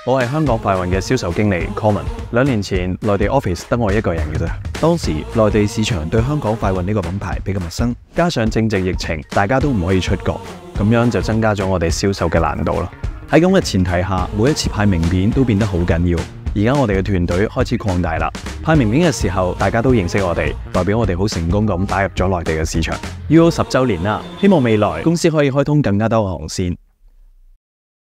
我係香港快運嘅銷售經理 Common。2年前內地 office 得我一個人嘅啫。當時內地市場對香港快運呢個品牌比較陌生，加上正值疫情，大家都唔可以出國，咁樣就增加咗我哋銷售嘅難度啦。喺咁嘅前提下，每一次派名片都變得好緊要。而家我哋嘅團隊開始擴大啦，派名片嘅時候，大家都認識我哋，代表我哋好成功咁打入咗內地嘅市場。UO 10週年啦，希望未來公司可以開通更加多嘅航線。